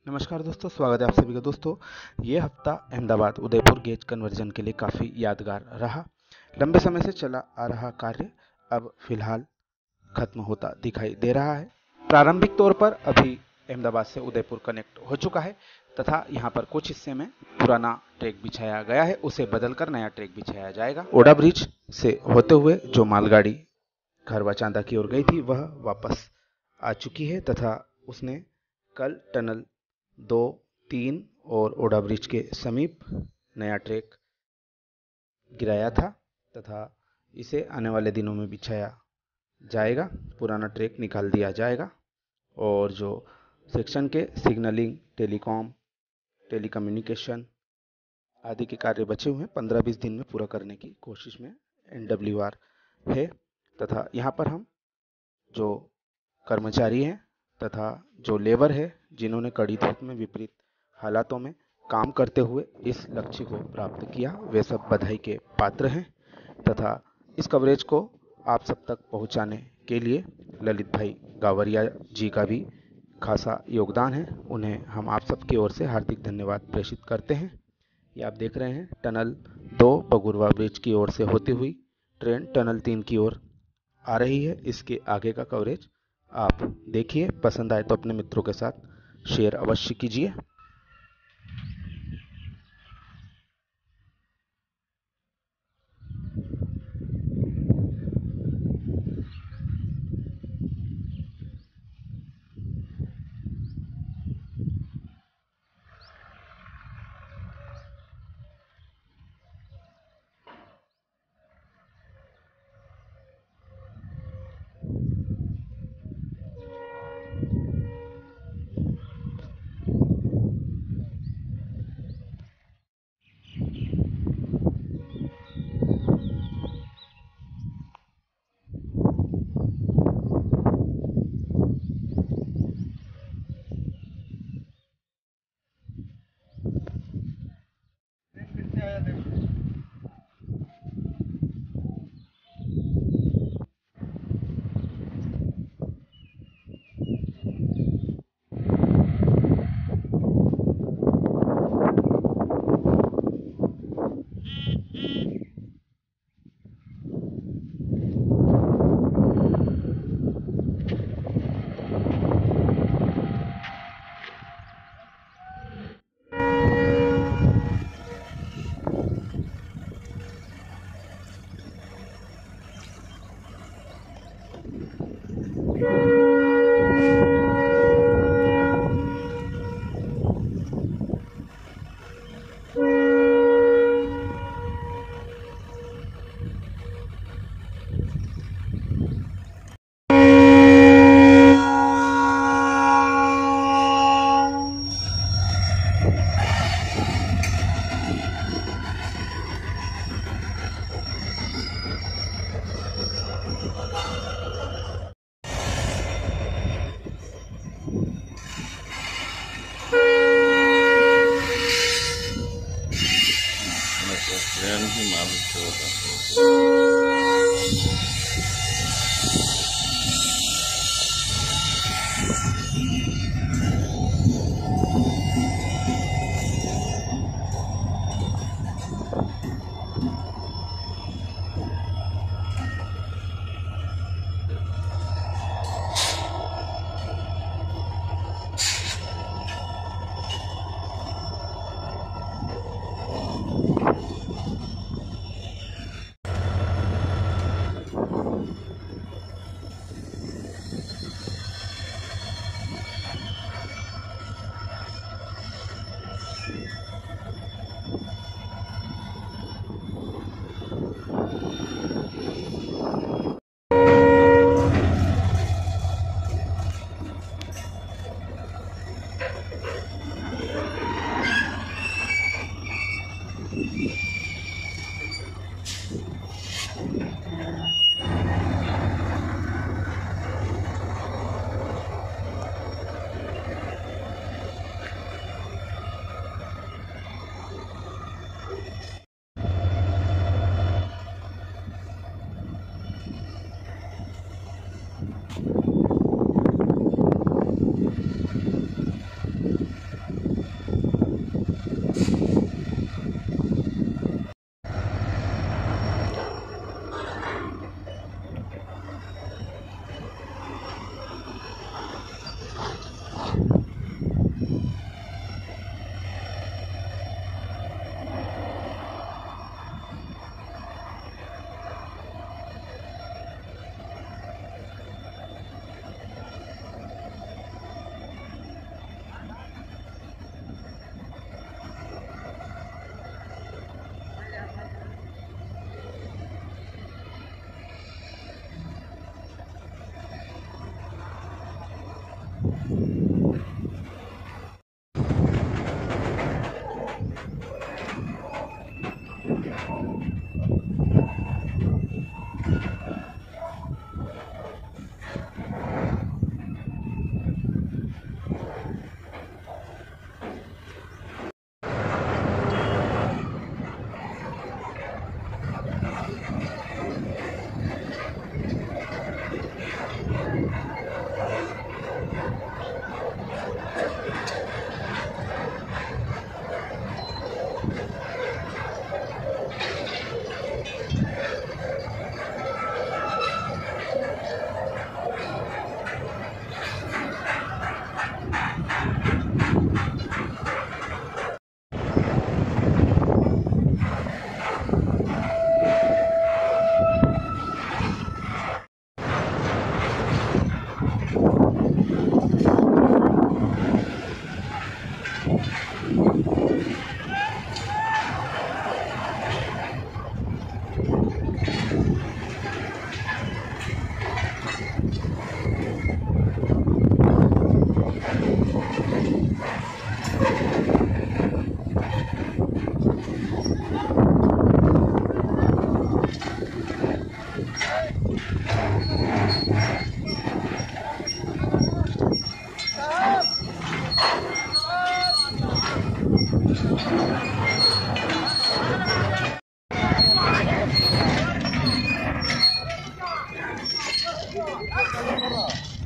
नमस्कार दोस्तों, स्वागत है आप सभी का। दोस्तों, ये हफ्ता अहमदाबाद उदयपुर गेज कन्वर्जन के लिए काफ़ी यादगार रहा। लंबे समय से चला आ रहा कार्य अब फिलहाल खत्म होता दिखाई दे रहा है। प्रारंभिक तौर पर अभी अहमदाबाद से उदयपुर कनेक्ट हो चुका है तथा यहाँ पर कुछ हिस्से में पुराना ट्रैक बिछाया गया है, उसे बदलकर नया ट्रैक बिछाया जाएगा। ओडा ब्रिज से होते हुए जो मालगाड़ी खरवा चांदा की ओर गई थी वह वापस आ चुकी है तथा उसने कल टनल 2, 3 और ओडा ब्रिज के समीप नया ट्रैक गिराया था तथा इसे आने वाले दिनों में बिछाया जाएगा। पुराना ट्रैक निकाल दिया जाएगा और जो सेक्शन के सिग्नलिंग, टेलीकॉम, टेलीकम्युनिकेशन आदि के कार्य बचे हुए हैं 15-20 दिन में पूरा करने की कोशिश में NWR है तथा यहाँ पर हम जो कर्मचारी हैं तथा जो लेबर है जिन्होंने कड़ी धूप में विपरीत हालातों में काम करते हुए इस लक्ष्य को प्राप्त किया, वे सब बधाई के पात्र हैं तथा इस कवरेज को आप सब तक पहुंचाने के लिए ललित भाई गावरिया जी का भी खासा योगदान है। उन्हें हम आप सब की ओर से हार्दिक धन्यवाद प्रेषित करते हैं। ये आप देख रहे हैं टनल 2 बगुरवा ब्रिज की ओर से होती हुई ट्रेन टनल 3 की ओर आ रही है। इसके आगे का कवरेज आप देखिए, पसंद आए तो अपने मित्रों के साथ शेयर अवश्य कीजिए। ट्रेन ही मालिक से होता 아,